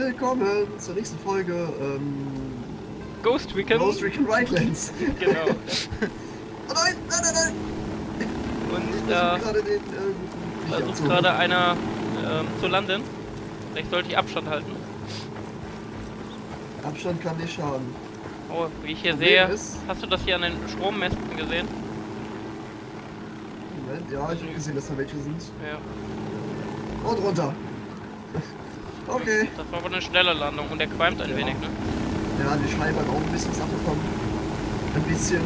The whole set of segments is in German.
Willkommen zur nächsten Folge Ghost Recon Wildlands. Genau. Oh nein, nein, nein, nein! Und versucht gerade einer zu landen. Vielleicht sollte ich Abstand halten. Abstand kann nicht schaden. Oh, wie ich hier Problem sehe, ist- hast du das hier an den Strommästen gesehen? Moment, ja, ich habe gesehen, dass da welche sind. Ja. Und runter. Okay. Das war aber eine schnelle Landung und der qualmt ein Ja. wenig, ne? Ja, die Scheibe hat auch ein bisschen was abbekommen. Ein bisschen.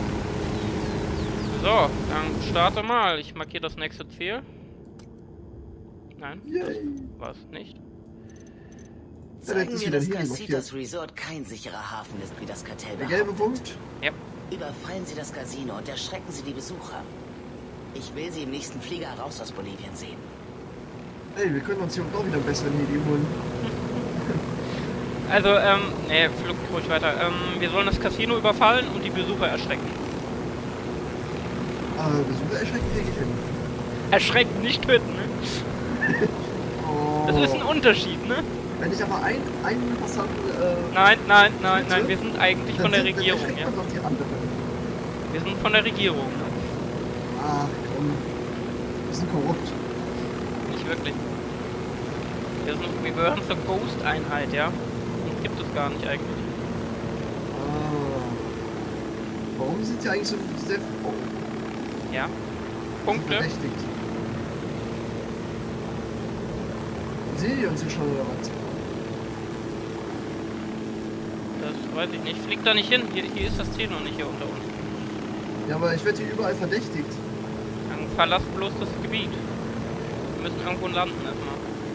So, dann starte mal. Ich markiere das nächste Ziel. Nein, Yay. war es nicht. Vielleicht Zeigen ist wir, wieder dass hier Casitas Resort kein sicherer Hafen ist, wie das Kartell Der gelbe behauptet. Punkt. Ja. Überfallen Sie das Casino und erschrecken Sie die Besucher. Ich will Sie im nächsten Flieger raus aus Bolivien sehen. Ey, wir können uns hier auch wieder besser in die holen. Also, ne, flugt ruhig weiter. Wir sollen das Casino überfallen und die Besucher erschrecken. Besucher erschrecken hier hin. Erschrecken, nicht töten, ne? Oh. Das ist ein Unterschied, ne? Wenn ich aber einen Passanten, Nein, wir sind eigentlich von der Regierung, ja. Dann doch die anderen. Wir sind von der Regierung, ne? Ach komm. Wir sind korrupt. Nicht wirklich. Wir gehören zur Ghost-Einheit, ja? Und gibt es gar nicht eigentlich. Warum sind die eigentlich so sehr Ja? Punkte? verdächtigt? Sehen die uns hier schon oder was? Das weiß ich nicht. Fliegt da nicht hin. Hier ist das Ziel noch nicht hier unter uns. Ja, aber ich werde hier überall verdächtigt. Dann verlass bloß das Gebiet. Wir müssen irgendwo landen erstmal.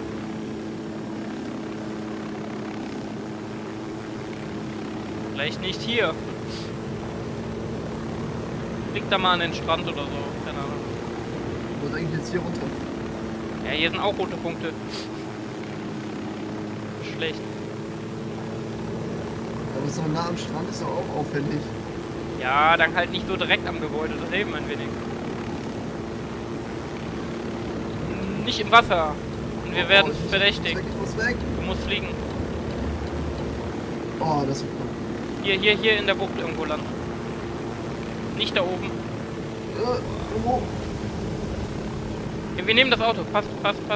Vielleicht nicht hier. Fliegt da mal an den Strand oder so. Keine Ahnung. Ich muss eigentlich jetzt hier runter. Ja, hier sind auch rote Punkte. Schlecht. Aber so nah am Strand ist doch auch auffällig. Ja, dann halt nicht so direkt am Gebäude, das eben ein wenig. Nicht im Wasser. Und wir werden verdächtigt. Ich muss weg. Du musst fliegen. Oh, das ist gut. Hier in der Bucht irgendwo landen. Nicht da oben. Oh. Wir nehmen das Auto. Passt.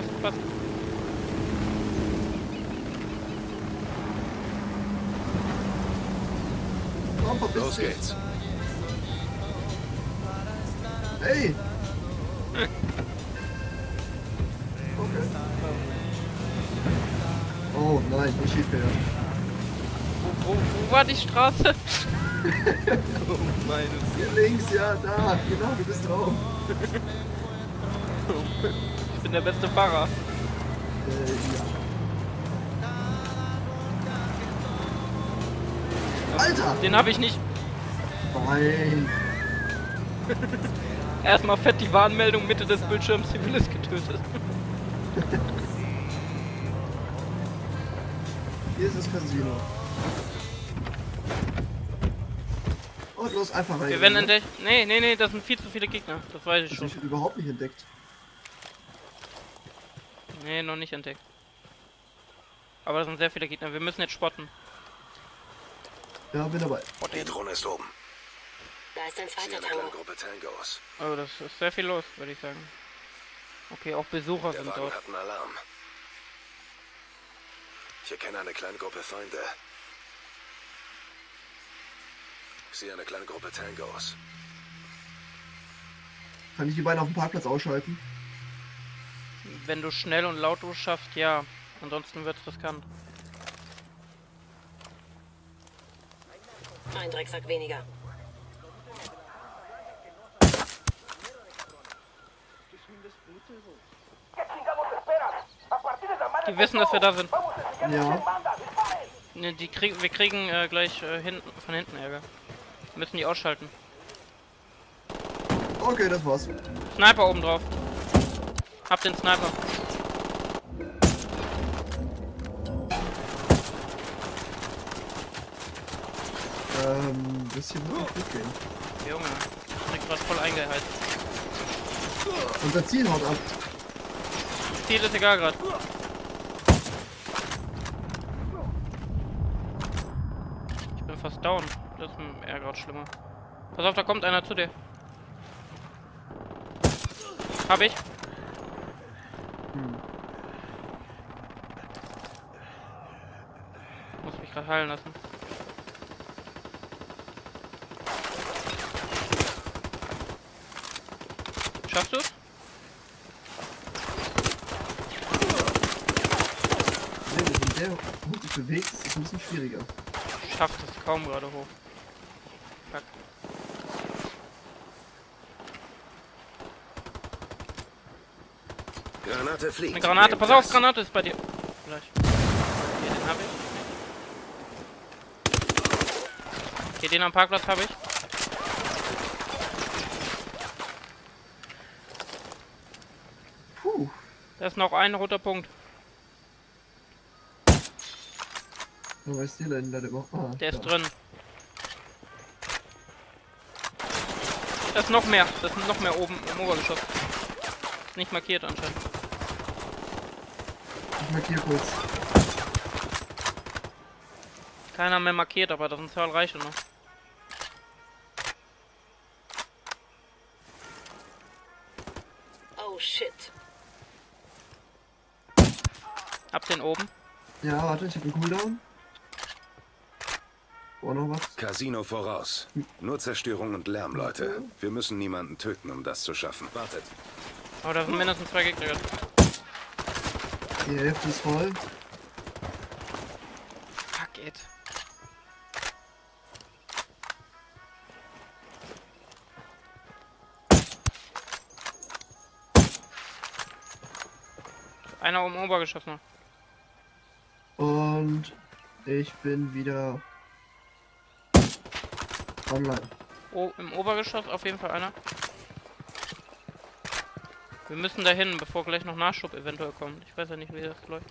Komm, verpiss Los dich. geht's. Hey! Okay. Oh nein, nicht Schiefwert. Wo war die Straße? Oh meine Hier links, ja, da. Genau, du bist drauf. Ich bin der beste Fahrer. Ja. Alter! Den habe ich nicht. Nein. Erstmal fett die Warnmeldung Mitte des Bildschirms, Zivilist getötet. Hier ist das Casino. Und los, einfach rein. Wir werden entdeckt. Nee, das sind viel zu viele Gegner. Das weiß ich Das schon. habe ich überhaupt nicht entdeckt. Nee, noch nicht entdeckt. Aber das sind sehr viele Gegner. Wir müssen jetzt spotten. Ja, bin dabei. Die Drohne ist oben. Da ist ein Ich sehe zweiter eine kleine Tango. Gruppe Tangos. Oh, das ist sehr viel los, würde ich sagen. Okay, auch Besucher Der sind Wagen dort. hat einen Alarm. Ich erkenne eine kleine Gruppe Feinde. Ich sehe eine kleine Gruppe Tangos. Kann ich die beiden auf dem Parkplatz ausschalten? Wenn du schnell und lautlos schaffst, ja. Ansonsten wird es riskant. Ein Drecksack weniger. Die wissen, dass wir da sind. Ja. Ne, wir kriegen gleich von hinten Ärger. Wir müssen die ausschalten. Okay, das war's. Sniper oben drauf. Hab den Sniper. Das hier wird gut gehen. Junge, ich krieg grad voll eingeheizt. Unser Ziel haut ab. Ziel ist egal gerade. mir fast down. Das ist eher gerade schlimmer. Pass auf, da kommt einer zu dir. Hab ich. Muss mich gerade heilen lassen. Schaffst du es? Wenn der hoch sich bewegt, ist es ein bisschen schwieriger. Schafft es kaum gerade hoch. Fuck. Granate fliegt. Eine Granate, Nehmt pass auf, das. Granate ist bei dir. Gleich. Okay, den habe ich. Okay, den am Parkplatz habe ich. Puh. Da ist noch ein roter Punkt. Wo ist der denn da überhaupt? Ah, Der ist da. drin. Da ist noch mehr. Das sind noch mehr oben im Obergeschoss. Ist nicht markiert anscheinend. Ich markiere kurz. Keiner mehr markiert, aber das sind zahlreiche noch. Oh shit. Ab den oben. Ja, warte, ich habe einen Cooldown. Oh, noch was? Casino voraus. Nur Zerstörung und Lärm, Leute. Wir müssen niemanden töten, um das zu schaffen. Wartet. Aber da sind mindestens 2 Gegner. Die Hälfte ist voll. Fuck it. Einer oben im Obergeschoss noch. Und ich bin wieder online. Oh, im Obergeschoss auf jeden Fall einer. Wir müssen dahin, bevor gleich noch Nachschub eventuell kommt. Ich weiß ja nicht, wie das läuft.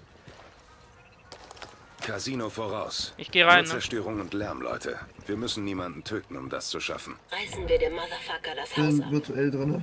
Casino voraus. Ich gehe rein, Nur ne? Zerstörung und Lärm, Leute. Wir müssen niemanden töten, um das zu schaffen. Reißen wir dem Motherfucker das Haus Bin ab. virtuell drin.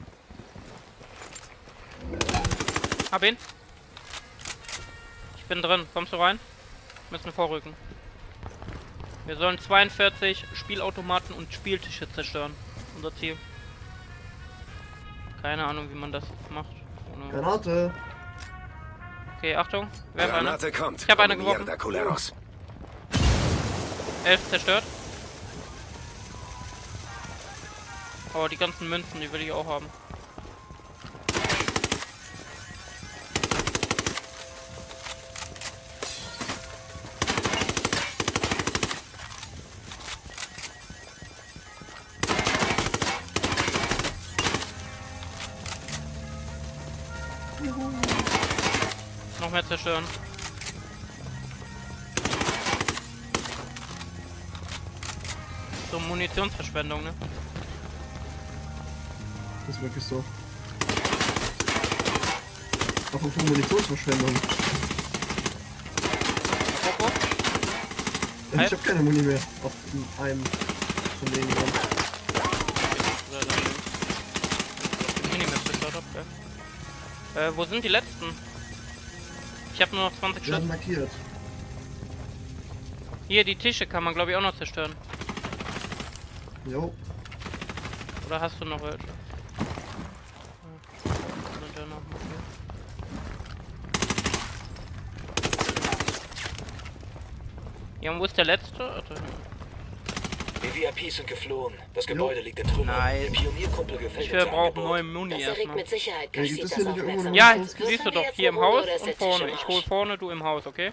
Hab ihn. Ich bin drin. Kommst du rein? Müssen vorrücken. Wir sollen 42 Spielautomaten und Spieltische zerstören. Unser Ziel. Keine Ahnung, wie man das macht. Ohne... Granate. Okay, Achtung. Werf eine. Granate kommt. Ich hab eine Komm, geworfen. Mierda, Culeros. 11 zerstört. Oh, die ganzen Münzen, die will ich auch haben. Noch mehr zerstören. So Munitionsverschwendung, ne? Das ist wirklich so. Auch von Munitionsverschwendung. Coco? Ich habe keine Muni mehr auf einem von denen dran. Wo sind die letzten? Ich habe nur noch 20 Die Schuss. werden markiert. Hier, die Tische kann man glaube ich auch noch zerstören. Jo. Oder hast du noch welche? Sind ja noch markiert. Ja, und wo ist der letzte? Warte. Die VIPs sind geflohen. Das Gebäude liegt in Trümmern. Nice. Der Pionierkumpel gefällt Ich unser brauche Angebot. neue Muni Das erregt erstmal. mit Sicherheit Ja, gibt Cassis es hier das nicht irgendwo aufmerksam. Ja, Munitions- siehst du Müssen wir doch, jetzt hier im eine Runde Haus oder ist und der Tisch vorne. im Ich hol Arsch? vorne, du im Haus, okay?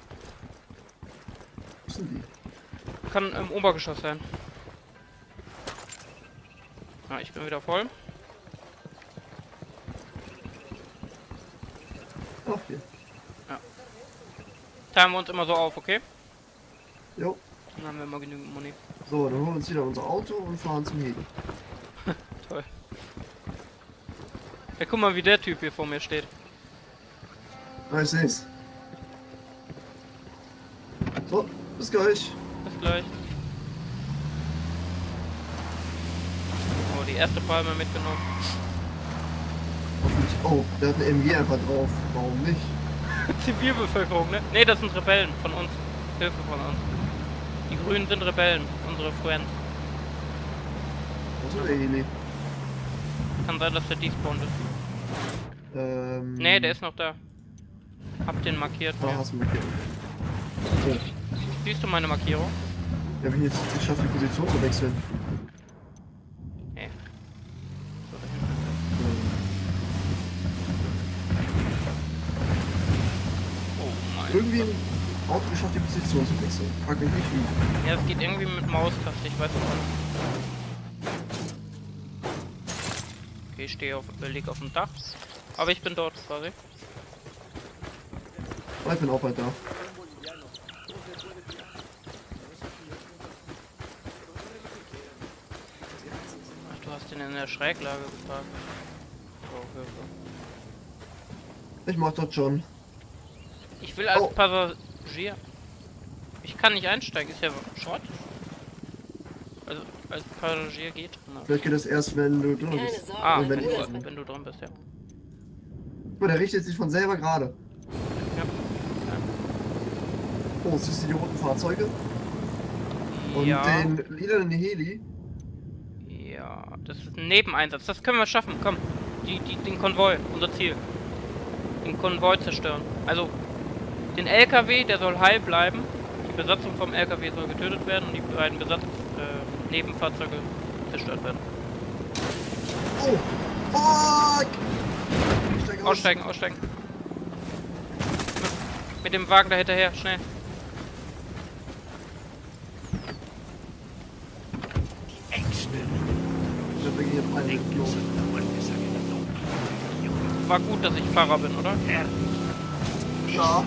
Wo sind die? Kann im Obergeschoss sein. Ah, ich bin wieder voll. Ach, hier. Teilen wir uns immer so auf, okay? Jo. Dann haben wir immer genügend Muni. So, dann holen wir uns wieder unser Auto und fahren zum Heli. Toll. Ja, guck mal, wie der Typ hier vor mir steht. Ah, ich seh's. So, bis gleich. Bis gleich. Oh, die erste Palme mitgenommen. Hoffentlich. Oh, der hat eine MG einfach drauf. Warum nicht? Zivilbevölkerung, ne? Ne, das sind Rebellen von uns. Hilfe von uns. Die Grünen sind Rebellen, unsere Friends. Wo ist der Heli? Kann sein, dass der despawnt ist. Nee, der ist noch da. Hab den markiert. Ah, Ja. hast du markiert. Oh. Siehst du meine Markierung? Ich habe jetzt geschafft, die Position zu wechseln. Nee. Oh mein Irgendwie Gott. im Auto geschafft, die Position zu wechseln. Frag mich nicht wie. Ja, es geht irgendwie mit Maustaste, ich weiß es auch nicht. Okay, ich stehe lieg auf dem Dach. Aber ich bin dort quasi. Oh, ich bin auch bald da. Ach, du hast ihn in der Schräglage geparkt. Oh, Hilfe. Ich mach das schon. Ich will als Oh. Passagier. Ich kann nicht einsteigen, ist ja Schrott. Also als Passagier geht. Na. Vielleicht geht das erst, wenn du drin Keine bist. Sorge, Ah, Und wenn mein ich- Bruder ist wenn du drin bist, ja. Guck mal, der richtet sich von selber gerade. Ja. Oh, siehst du die roten Fahrzeuge? Und Ja, den lilanen Heli. ja, das ist ein Nebeneinsatz. Das können wir schaffen. Komm, den Konvoi, unser Ziel. Den Konvoi zerstören. Also den LKW, der soll heil bleiben. Die Besatzung vom LKW soll getötet werden und die beiden Nebenfahrzeuge zerstört werden. Oh, fuck! Ich steig aus. Aussteigen, aussteigen. Mit dem Wagen da hinterher, schnell. Ich hab wirklich jetzt einen geflogen. War gut, dass ich Fahrer bin, oder? Ja.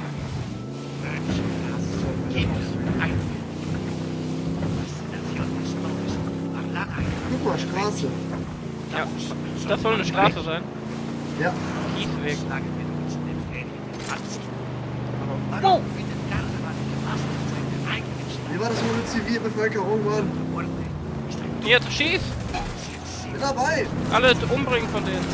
Guck mal, Straße. Ja. Das soll eine Straße sein. Ja. Kiesweg. Wie war das ohne Zivilbevölkerung, Mann? Jetzt schieß! Bin dabei. Alle umbringen von denen.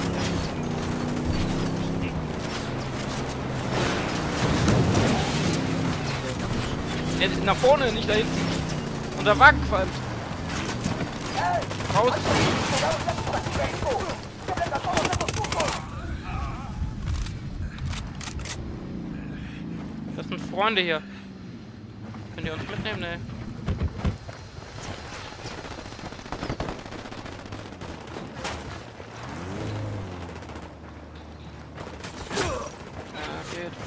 Jetzt nach vorne, nicht da hinten. Unser Wagen qualmt. Raus! Das sind Freunde hier. Könnt ihr uns mitnehmen? Ne. Ja, geht.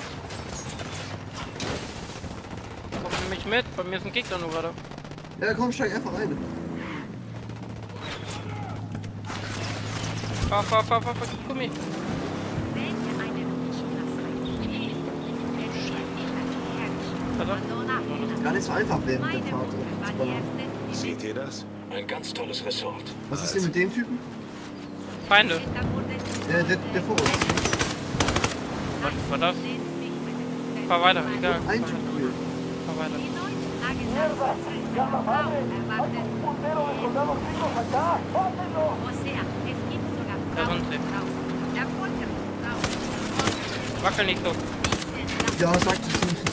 Kommt nämlich mit, bei mir ist ein Gegner nur gerade. Ja, komm, steig einfach ein. Fahr, Gummi. Gar nicht so einfach während der Fahrt. zu ballern. Seht ihr das? Ein ganz tolles Resort. Was ist denn mit dem Typen? Feinde. Der vor uns. Was war das? Fahr weiter, egal. Ein Typ hier. Fahr weiter. Da sind sie. Wackel nicht so. Ja, sagt es nicht.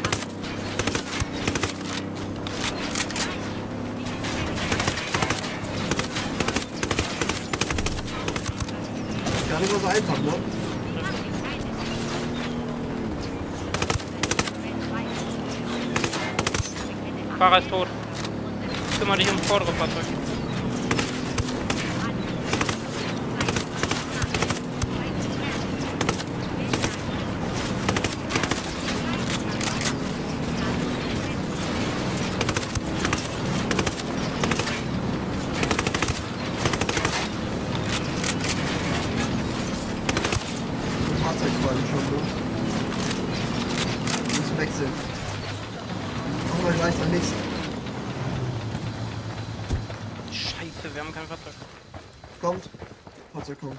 Gar nicht mal so einfach, ne? Fahrer ist tot. Kümmere dich um das vordere Fahrzeug. Das Fahrzeug quasi schon, ne? Wir müssen wechseln. Machen wir gleich beim nächsten. Scheiße, wir haben kein Fahrzeug. Kommt. Fahrzeug kommt.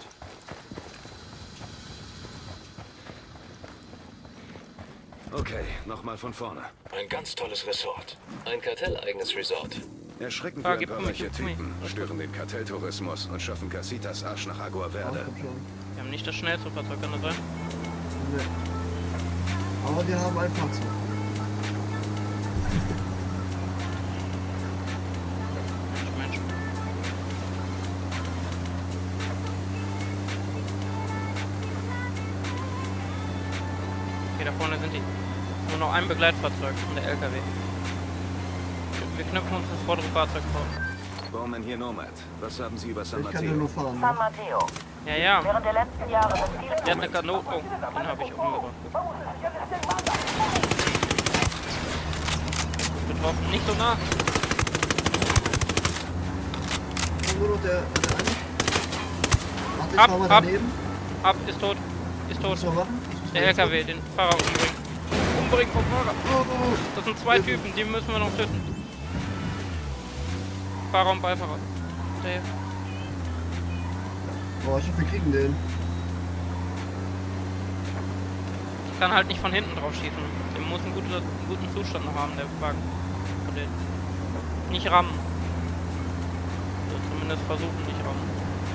Okay, nochmal von vorne. Ein ganz tolles Resort. Ein kartelleigenes Resort. Erschreckend Ah, wie ein gib paar Gummi, reiche gib Gummi. Typen, stören den Kartelltourismus und schaffen Casitas Arsch nach Agua Ja, Verde. kommt schon. Wir haben nicht das schnellste Fahrzeug, kann das sein? Nee. Aber wir haben ein Fahrzeug. Okay, da vorne sind die. Nur noch ein Begleitfahrzeug und der LKW. Wir knüpfen uns das vordere Fahrzeug vor. Bowman hier Nomad. Was haben Sie über San Ich kann ja nur Mateo? fahren. San Ne? Matteo. Ja, ja. Während der letzten Jahre sind viele Der hat eine Kanone. Oh, den habe ich umgebracht. Betroffen. Nicht so nah. Nur noch der eine. Warte, ich Ab, fahr mal ab. daneben. Ab, ist tot. Ist tot. Was soll man machen? Was muss man Der jetzt LKW, den Fahrer umbringen. Umbringen vom Fahrer. machen? Oh, Das sind zwei Typen, die müssen wir noch töten. Fahrer und Beifahrer. Der. oh, ich hoffe, wir kriegen den. Ich kann halt nicht von hinten drauf schießen. Der muss einen guten Zustand noch haben, der Wagen. Und den nicht rammen. Also zumindest versuchen, nicht rammen.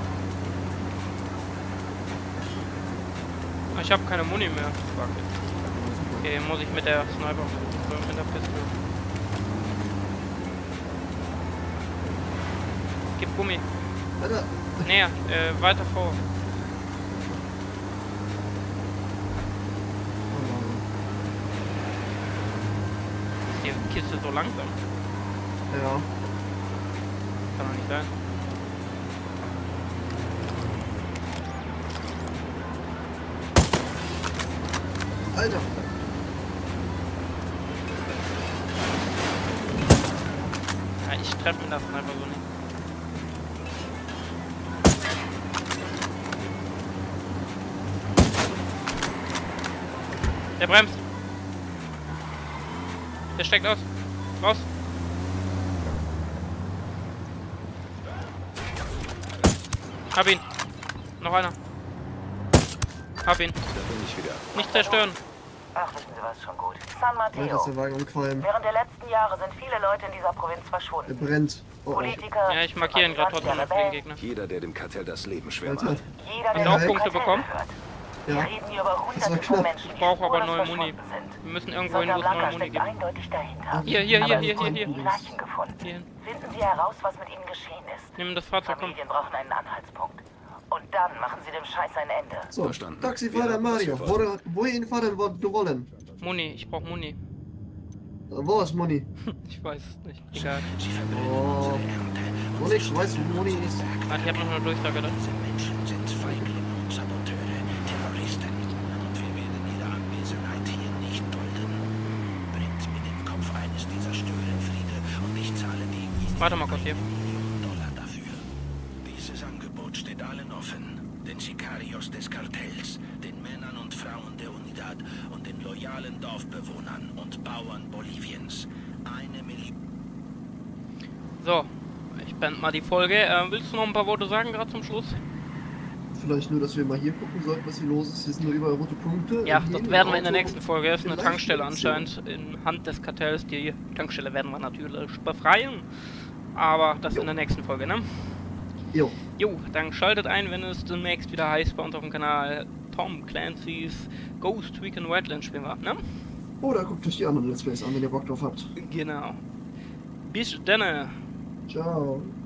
Ich habe keine Muni mehr. Fuck. Okay, muss ich mit der Sniper versuchen, mit der Pistole. Gib Gummi. Alter, Näher, weiter vor. Ist die Kiste so langsam? ja. Kann doch nicht sein. Alter. Ja, ich treffe mir das einfach so nicht. Der bremst. Der steckt aus. Raus. Hab ihn. Noch einer. Hab ihn. Da bin ich wieder. Nicht zerstören. Ach, wissen Sie was, schon gut. San Alter, ist Matteo. der Wagen am Qualm. Während der letzten Jahre sind viele Leute in dieser Provinz Der verschwunden. brennt. Oh, oh. Politiker, Ja, ich markiere ihn gerade trotzdem noch für den Gegner. Jeder, der dem Kartell das Leben schwer Alter. macht. jeder, Hast der du auch zum Punkte Kartell bekommen? gehört. Ja. Wir reden hier über Das war hunderte von knapp. Menschen, Ich die brauche aber spurlos neue Muni. verschwunden sind. Wir müssen irgendwo hin, wo es Sonja neue Blanca Muni steckt gibt. eindeutig dahinter. Hier, hier, Aber hier, es hier, wurden hier. die Leichen gefunden. Hierhin. Finden Sie heraus, was mit ihnen geschehen ist. Nimm das Fahrzeug, komm. Familien brauchen einen Anhaltspunkt. Und dann machen Sie dem Scheiß ein Ende. So, Verstanden. Taxifahrer Wir haben, was Mario. wir wollen. Wohin fahren wir wollen? Muni, ich brauche Muni. Wo ist Moni? Ich weiß es nicht. Egal. Oh. Wo nix, weißt du, wo Moni ist? Ah, ich habe noch eine Durchsage da. Warte mal kurz hier. Dieses Angebot steht allen offen. Den Sicarios des Kartells, den Männern und Frauen der Unidad und den loyalen Dorfbewohnern und Bauern Boliviens. 1 Million. So, ich beende mal die Folge. Willst du noch ein paar Worte sagen, gerade zum Schluss? Vielleicht nur, dass wir mal hier gucken sollten, was hier los ist. Hier sind nur überall rote Punkte. Ja, In das jedem werden wir in der Auto nächsten Folge. Das ist eine vielleicht Tankstelle Munition. anscheinend in Hand des Kartells. Die Tankstelle werden wir natürlich befreien. Aber das in der nächsten Folge, ne? Jo. Jo, dann schaltet ein, wenn es demnächst wieder heißt bei uns auf dem Kanal Tom Clancy's Ghost Recon Wildlands spielen wir, ne? Oder guckt euch die anderen Let's Plays an, wenn ihr Bock drauf habt. Genau. Bis dann. Ciao.